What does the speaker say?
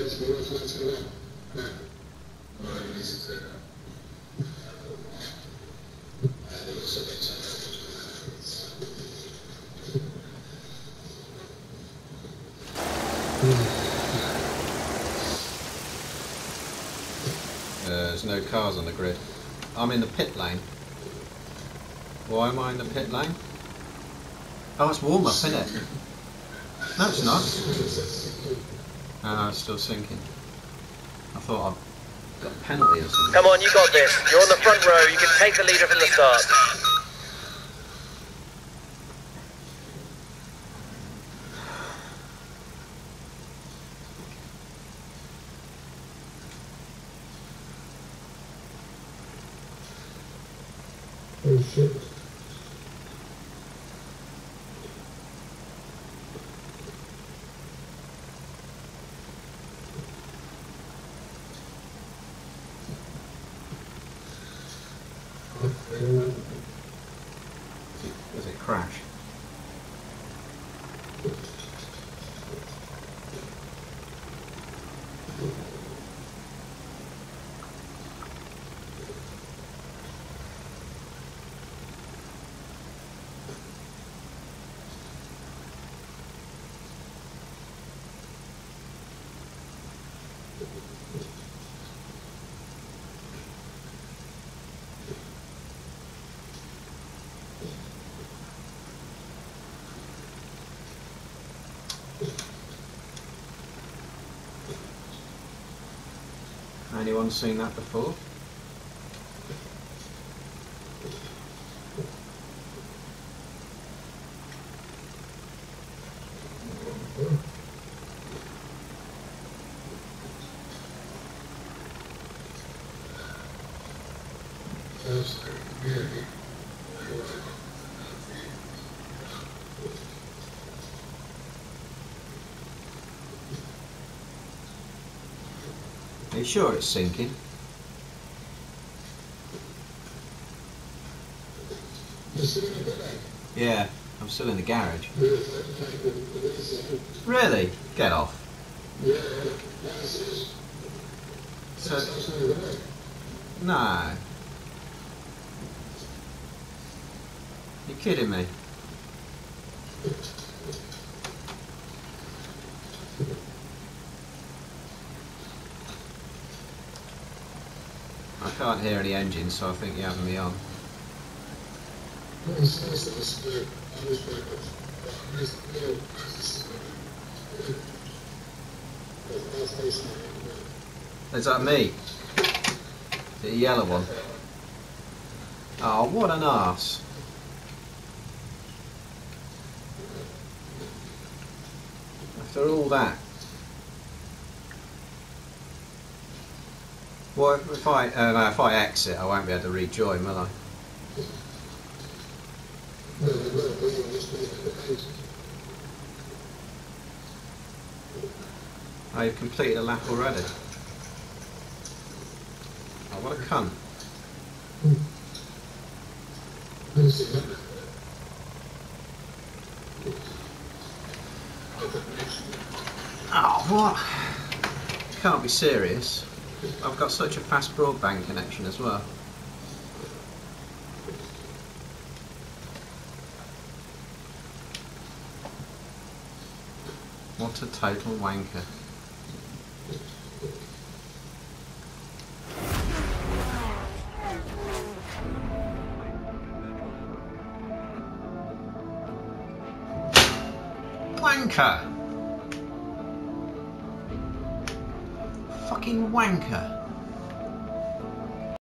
There's no cars on the grid. I'm in the pit lane. Why am I in the pit lane? Oh, it's warm up, isn't it? No, it's not. It's still sinking. I thought I'd got a penalty or something. Come on, you got this. You're on the front row. You can take the leader from the start. Oh shit. Does it crash? Anyone seen that before? Are you sure it's sinking? Yeah, I'm still in the garage. Really? Get off. So, no. You're kidding me. I can't hear any engines, so I think you're having me on. Is that me? The yellow one? Oh, what an arse. After all that. Well, if I exit, I won't be able to rejoin, will I? Oh, you've completed a lap already. Oh, what a cunt. Oh, what? Can't be serious. I've got such a fast broadband connection as well. What a total wanker. Wanker! Fucking wanker!